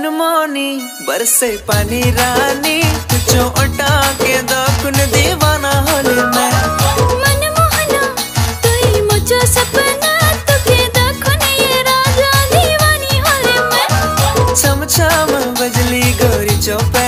मनमोनी बरसे पानी रानी, तुझो उठा के दखुन दीवाना होले मैं। मनमोहना तू ही मुझो सपना, तुके दखुन ये राजा दीवानी होले मैं। छम छम बजली गोरी चौप